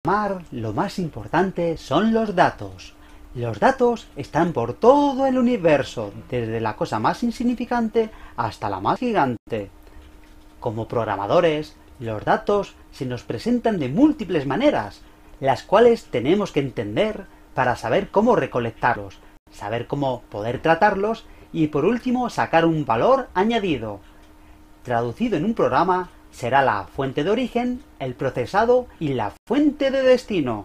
Lo más importante son los datos. Los datos están por todo el universo, desde la cosa más insignificante hasta la más gigante. Como programadores, los datos se nos presentan de múltiples maneras, las cuales tenemos que entender para saber cómo recolectarlos, saber cómo poder tratarlos y por último sacar un valor añadido. Traducido en un programa será la fuente de origen, el procesado y la fuente de destino.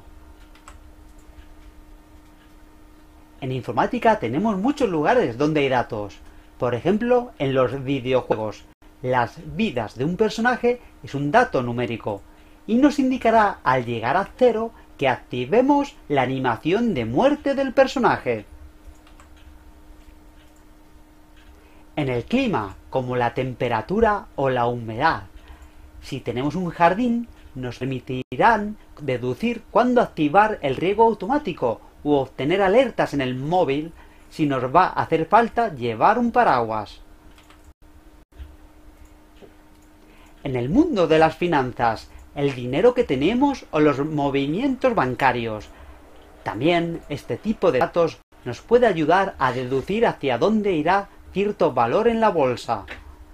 En informática tenemos muchos lugares donde hay datos. Por ejemplo, en los videojuegos. Las vidas de un personaje es un dato numérico y nos indicará al llegar a 0 que activemos la animación de muerte del personaje. En el clima, como la temperatura o la humedad. Si tenemos un jardín, nos permitirán deducir cuándo activar el riego automático u obtener alertas en el móvil si nos va a hacer falta llevar un paraguas. En el mundo de las finanzas, el dinero que tenemos o los movimientos bancarios. También este tipo de datos nos puede ayudar a deducir hacia dónde irá cierto valor en la bolsa.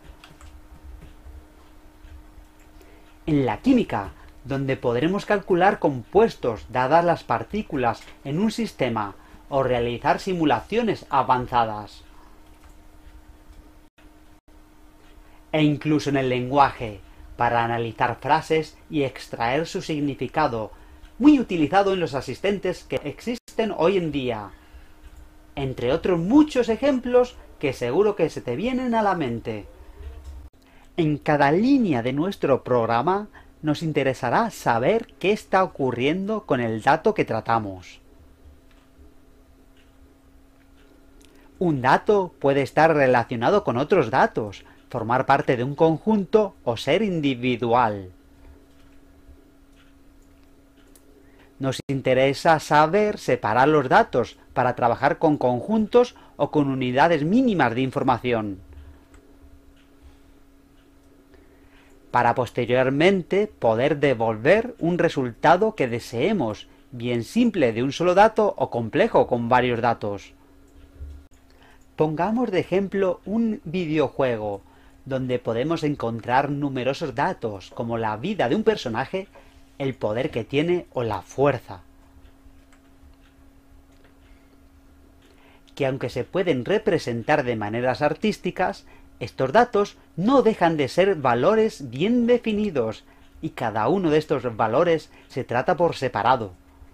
En la química, donde podremos calcular compuestos dadas las partículas en un sistema o realizar simulaciones avanzadas. E incluso en el lenguaje, para analizar frases y extraer su significado, muy utilizado en los asistentes que existen hoy en día. Entre otros muchos ejemplos que seguro que se te vienen a la mente. En cada línea de nuestro programa nos interesará saber qué está ocurriendo con el dato que tratamos. Un dato puede estar relacionado con otros datos, formar parte de un conjunto o ser individual. Nos interesa saber separar los datos para trabajar con conjuntos o con unidades mínimas de información. Para posteriormente poder devolver un resultado que deseemos, bien simple de un solo dato o complejo con varios datos. Pongamos de ejemplo un videojuego, donde podemos encontrar numerosos datos, como la vida de un personaje, el poder que tiene o la fuerza. Que aunque se pueden representar de maneras artísticas, estos datos no dejan de ser valores bien definidos, y cada uno de estos valores se trata por separado.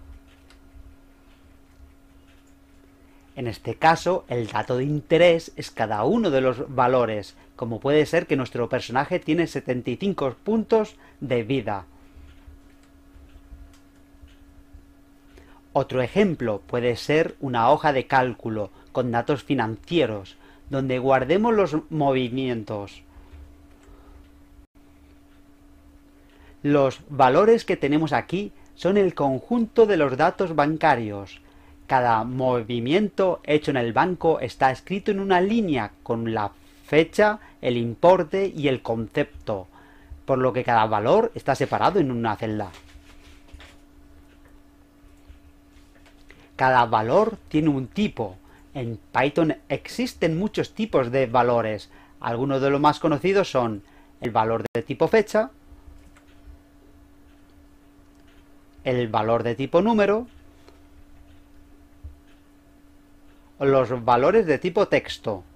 En este caso, el dato de interés es cada uno de los valores, como puede ser que nuestro personaje tiene 75 puntos de vida. Otro ejemplo puede ser una hoja de cálculo con datos financieros, donde guardemos los movimientos. Los valores que tenemos aquí son el conjunto de los datos bancarios. Cada movimiento hecho en el banco está escrito en una línea con la fecha, el importe y el concepto, por lo que cada valor está separado en una celda. Cada valor tiene un tipo. En Python existen muchos tipos de valores. Algunos de los más conocidos son el valor de tipo fecha, el valor de tipo número, o los valores de tipo texto.